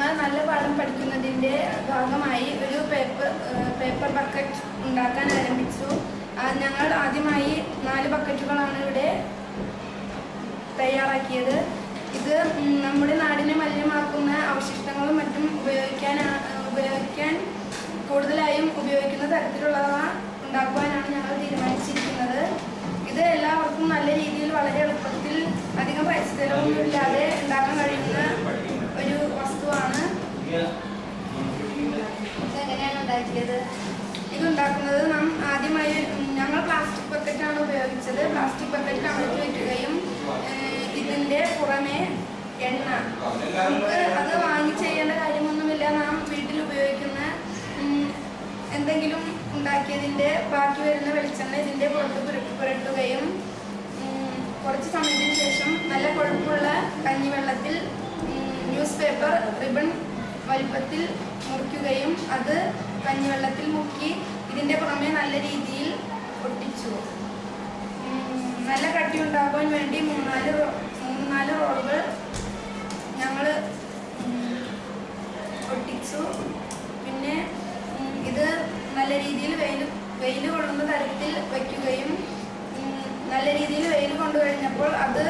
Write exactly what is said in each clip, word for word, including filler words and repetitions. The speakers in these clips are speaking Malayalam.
ഞങ്ങൾ നല്ല പാഠം പഠിക്കുന്നതിൻ്റെ ഭാഗമായി ഒരു പേപ്പർ പേപ്പർ ബക്കറ്റ് ഉണ്ടാക്കാൻ ആരംഭിച്ചു. ഞങ്ങൾ ആദ്യമായി നാല് ബക്കറ്റുകളാണ് ഇവിടെ തയ്യാറാക്കിയത്. ഇത് നമ്മുടെ നാടിനെ മലിനമാക്കുന്ന അവശിഷ്ടങ്ങളും മറ്റും ഉപയോഗിക്കാൻ ഉപയോഗിക്കാൻ കൂടുതലായും ഉപയോഗിക്കുന്ന തരത്തിലുള്ളവ ഉണ്ടാക്കുവാനാണ് ഞങ്ങൾ തീരുമാനിച്ചിരിക്കുന്നത്. ഇത് എല്ലാവർക്കും നല്ല രീതിയിൽ വളരെ എളുപ്പത്തിൽ അധികം പൈസ ചെലവൊന്നുമില്ലാതെ ഉണ്ടാക്കാൻ കഴിയുന്ന ഒരു വസ്തുവാണ്. ഇതെങ്ങനെയാണ് ഉണ്ടാക്കിയത്? ഇതുണ്ടാക്കുന്നത് നാം ആദ്യമായി ഞങ്ങൾ പ്ലാസ്റ്റിക് ബക്കറ്റാണ് ഉപയോഗിച്ചത്. പ്ലാസ്റ്റിക് ബക്കറ്റ് കമഴ്ത്തി വയ്ക്കുകയും ഇതിൻ്റെ പുറമെ എണ്ണ, നമുക്ക് അത് വാങ്ങി ചെയ്യേണ്ട കാര്യമൊന്നുമില്ല. നാം വീട്ടിൽ ഉപയോഗിക്കുന്ന എന്തെങ്കിലും ഉണ്ടാക്കിയതിൻ്റെ ബാക്കി വരുന്ന വെളിച്ചെണ്ണ ഇതിൻ്റെ പുറത്ത് പുരട്ടുകയും കുറച്ച് സമയത്തിന് ശേഷം നല്ല കൊഴുപ്പുള്ള കഞ്ഞിവെള്ളത്തിൽ ന്യൂസ് പേപ്പർ റിബൺ വലിപ്പത്തിൽ മുറിക്കുകയും അത് കഞ്ഞിവെള്ളത്തിൽ മുക്കി ഇതിൻ്റെ പുറമെ നല്ല രീതിയിൽ ഒട്ടിച്ചു. നല്ല കട്ടി ഉണ്ടാക്കാൻ വേണ്ടി മൂന്നാല് മൂന്ന് നാല് റോളുകൾ ഞങ്ങൾ ഒട്ടിച്ചു. പിന്നെ ഇത് നല്ല രീതിയിൽ വെയിൽ വെയിൽ കൊള്ളുന്ന തരത്തിൽ വയ്ക്കുകയും നല്ല രീതിയിൽ വെയിൽ കൊണ്ടു കഴിഞ്ഞപ്പോൾ അത്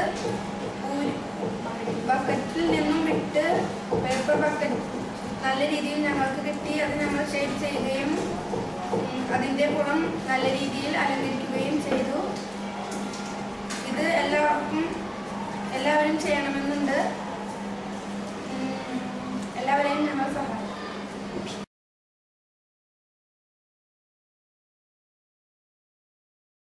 ബക്കറ്റിൽ നിന്നും വിട്ട് പേപ്പർ ബക്കറ്റ് നല്ല രീതിയിൽ ഞങ്ങൾക്ക് കിട്ടി. അത് ഞങ്ങൾ ഷേപ്പ് ചെയ്യുകയും അതിൻ്റെ പുറം നല്ല രീതിയിൽ അലങ്കരിക്കുകയും ചെയ്തു. ഇത് എല്ലാവർക്കും എല്ലാവരും ചെയ്യണമെന്ന്